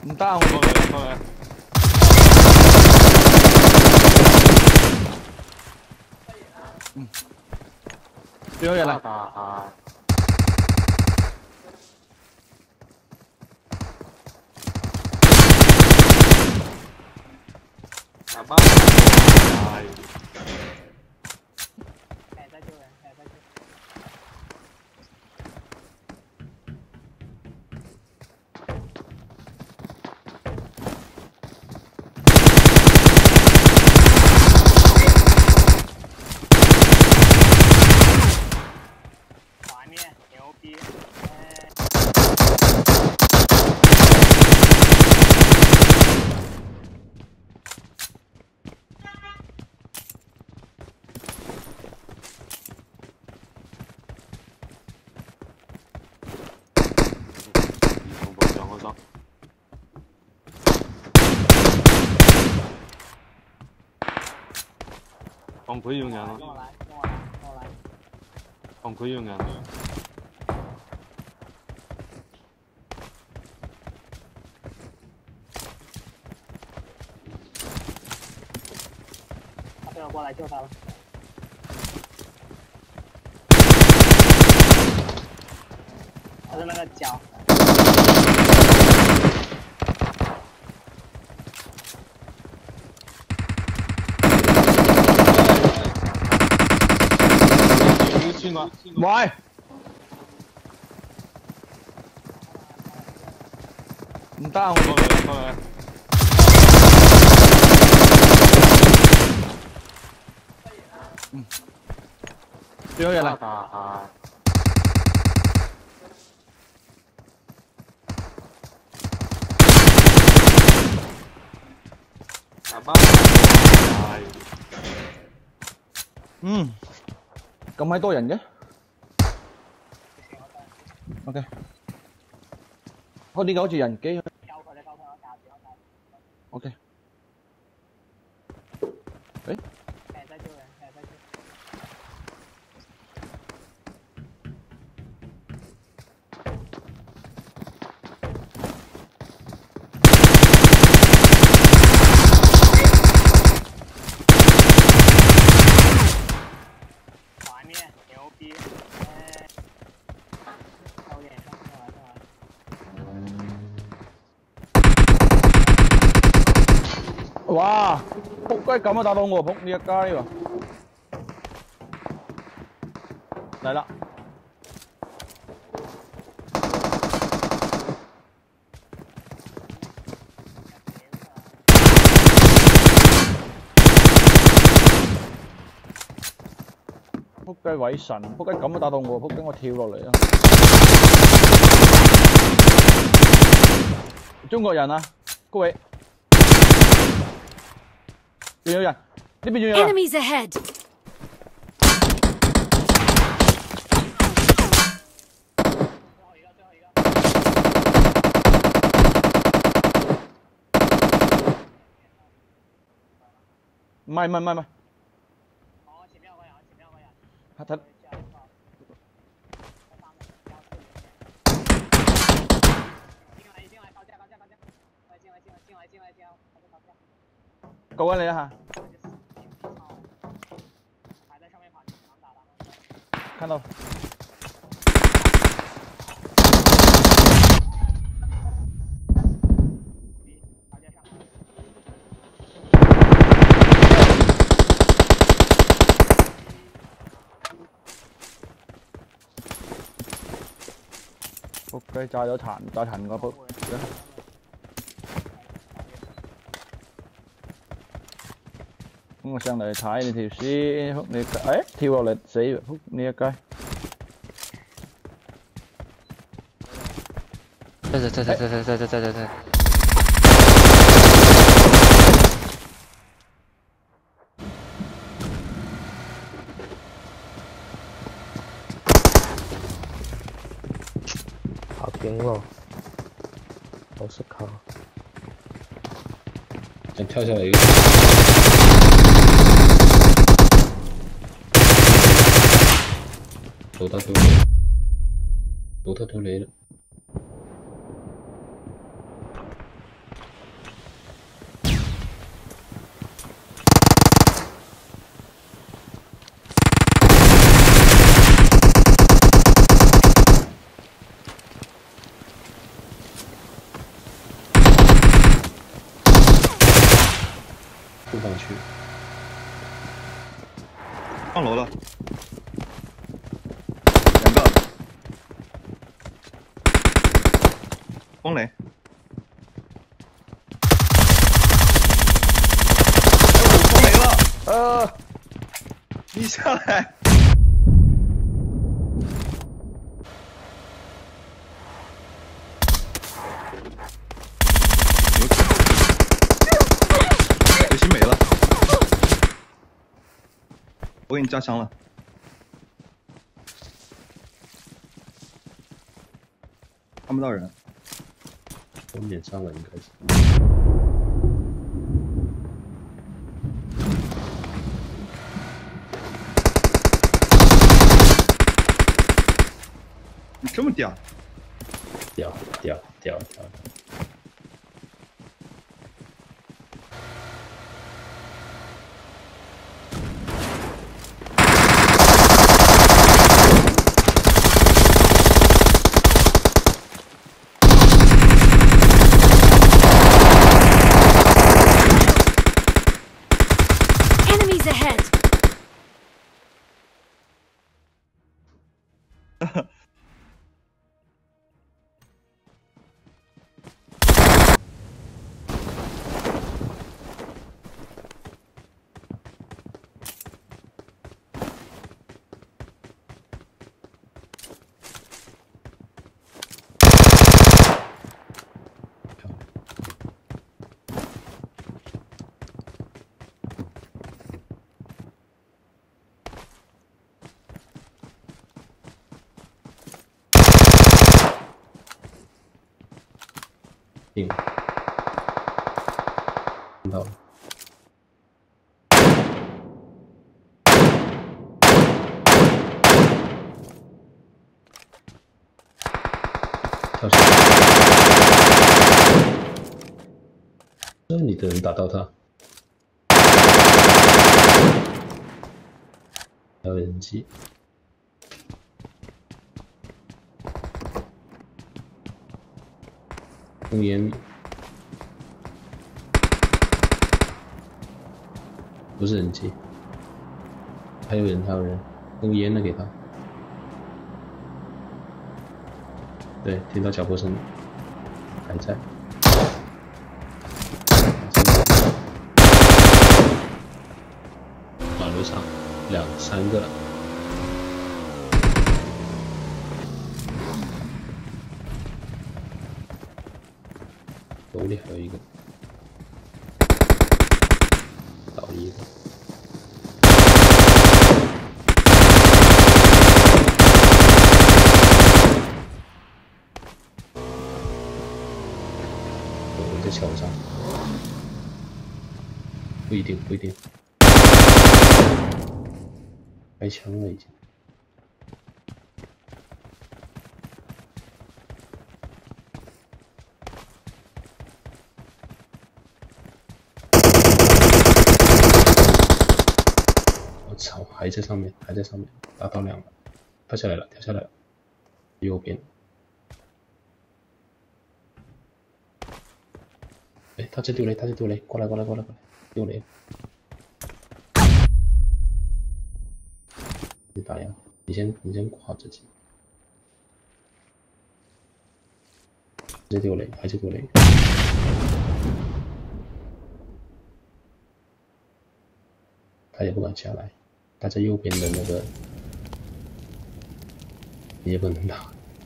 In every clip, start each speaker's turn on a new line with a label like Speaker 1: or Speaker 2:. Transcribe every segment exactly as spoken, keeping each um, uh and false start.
Speaker 1: 唔得啊！我
Speaker 2: 過嚟過嚟。
Speaker 1: 嗯，最後一人啦。
Speaker 2: 啊！阿媽係。
Speaker 3: 誒，再救人，誒，再救。 牛逼！
Speaker 2: 同部上嗰陣，放佢要人啊！
Speaker 3: 跟我來，跟我來，跟我來。
Speaker 2: 放佢要人。
Speaker 3: 我過來救他了。他是那個腳。
Speaker 1: 喂！唔得啊！我
Speaker 2: 過嚟過嚟。
Speaker 1: 嗯，最後一人啦。
Speaker 2: 啊！阿媽係。
Speaker 1: 嗯，咁閪多人嘅。OK。我點解好似人機？OK。誒？
Speaker 3: 牛逼！靠臉上，上來上來。
Speaker 1: 哇！仆街咁都打到我，仆你一街喎！嚟啦！仆街偉神，仆街咁都打到我，仆街我跳落嚟啊！中國人啊，高位，仲有人，呢邊仲有人。
Speaker 4: Enemies ahead!
Speaker 1: 唔係唔係唔係唔係。
Speaker 3: 哦，前面有個人，前面有個人。
Speaker 1: 睇睇。
Speaker 3: 進來進來，高架高架高架，快進來進來進來進來進來，高架高架。
Speaker 1: 救緊你一下。
Speaker 3: 還在上面跑，能打的。
Speaker 1: 看到。
Speaker 3: 高架上。
Speaker 1: 仆街炸咗殘，炸殘個仆。咁我上嚟睇你條屍，仆你誒跳落嚟死，仆你一街。
Speaker 5: 在在在在在在在在在在。
Speaker 6: 好冰咯，好識靠。
Speaker 7: 就跳下嚟嘅。到得到你，到得到你啦。
Speaker 4: 方去。
Speaker 7: 上楼了，两个，风雷。
Speaker 1: 呃，
Speaker 7: 你下来！刘鑫没了，我给你加枪了。看不到人，
Speaker 4: 终点上了应该是。
Speaker 7: 你这么屌？
Speaker 4: 屌屌屌屌！
Speaker 8: Enemies ahead!
Speaker 4: 定，看到了。跳下来。这里的人打到他。还有人机。 用烟米，不是人机，还有人，还有人，用烟的给他。对，听到脚步声，还在。马路上两三个。 楼里还有一个，倒一个。有人在桥上，不一定，不一定，开枪了已经。 我操，还在上面，还在上面，打到两了，跳下来了，跳下来了，右边。哎，他在丢雷，他在丢雷，过来，过来，过来，过来，丢雷。你打呀，你先，你先顾好自己。还在丢雷，还在丢雷。他也不敢下来。 他在右边的那个，你也不能打。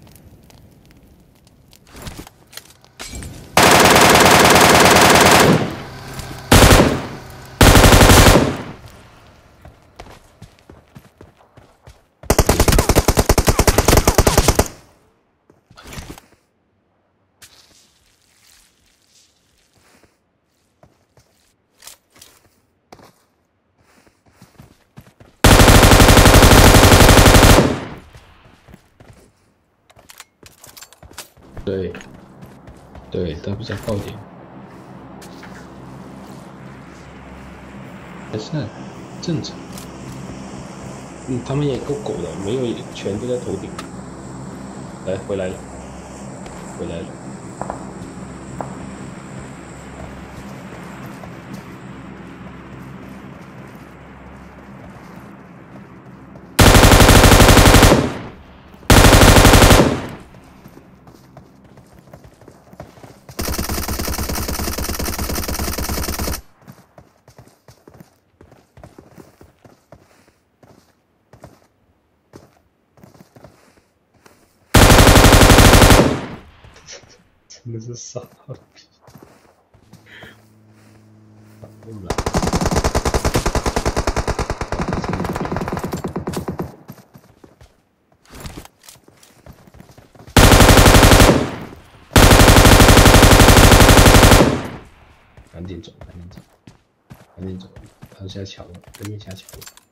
Speaker 4: 对，对，他比较靠点。没事，正常。嗯，他们也够狗的，没有全都在头顶。来，回来了，回来了。 真的是傻逼。打不来。赶紧走，赶紧走，赶紧走！他下桥了，对面下桥了。